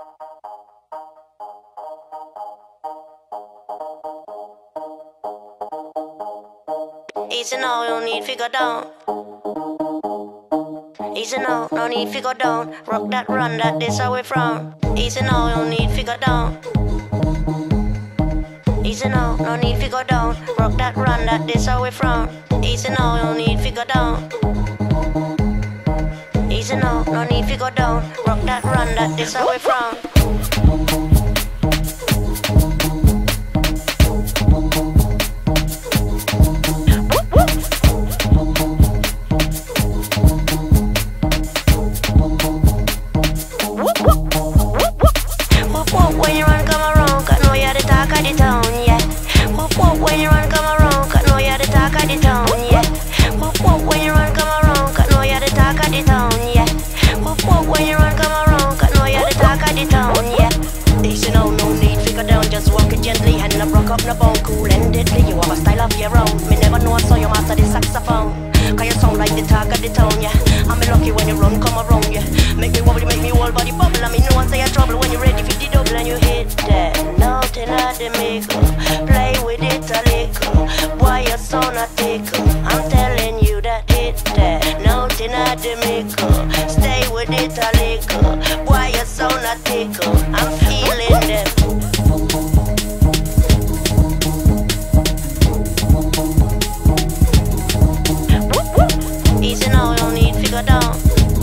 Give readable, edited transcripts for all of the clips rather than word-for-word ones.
Easy now, you don't need to go down. Easy now, no need to go down. Rock that, run that, this how we from. Easy now, you don't need to go down. Easy now, no need to go down. Rock that, run that, this how we from. Easy now, you don't need to go down. Easy now, no need to go down. Rock that, run that, this how we from. When you run, come around, cause know you're the talk of the town, yeah. Whoop whoop when you run, come around, cause know you're the talk of the town, yeah. Whoop whoop when you run, come around, cause know you're the talk of the town, yeah. Whoop whoop when you run, come around, cause know you're the talk of the town, yeah. Easy now, no need to go down, just walk it gently and no broke up no bone, cool and deadly. You have a style of your own, me never know I saw you master the saxophone. Cause you sound like the talk of the town, yeah. I'm lucky when you run, come around, yeah. Make me wobble, make me whole body bubble. I mean, no one say you're trouble when you're ready for the double and you hit that. Nothing at the middle, play with it a little. Boy, your son a tickle. I'm telling you that hit that. Nothing at the middle, stay with it a little. Boy, your son a tickle. I'm feeling them. Easy now, you don't need to go down.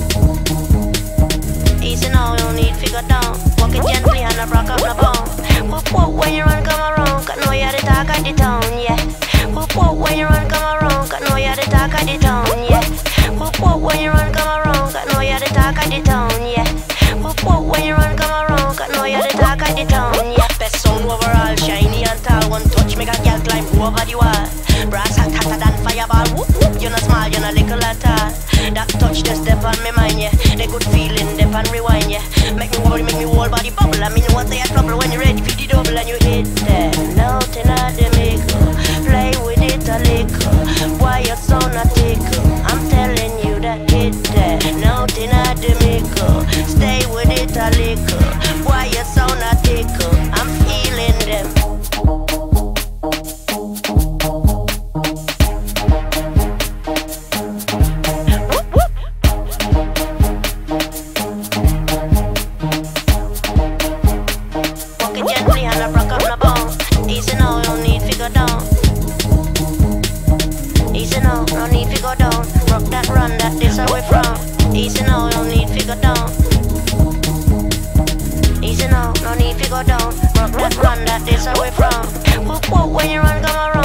Easy now, you don't need to go down. Walk it gently and not rock up no bone. Whoop whoop when you run, come around, cause know you're the talk of the town, yeah. Whoop whoop when you run, come around, cause know you're the talk of the town, yeah. Whoop whoop when you run, come around, cause know you're the talk of the town, yeah. Whoop whoop when you run, come around, cause know you're the talk of the town, yeah. Best sound overall, shiny and tall. One touch make a girl climb over the wall. Brass hot hotter than fireball. Whoop whoop, you're not small, you're not little at all. That touch the step on me mind, yeah. The good feeling, dip and rewind, yeah. Make me worry, make me whole body bubble. I mean, you want to say trouble when you're ready for the double and you hit that. Nothing at the middle, play with it a little. Why your son a tickle? I'm telling you that hit that. Nothing at the middle, stay with it a little. Why your son a tickle? I'm feeling them. Easy now, you don't need to go down. Easy now, no need to go down. Rock that, run that, this away from. Easy now, you don't need to go down. Easy now, no need to go down. Rock that, run that, this away from. Whoop whoop when you run, come around.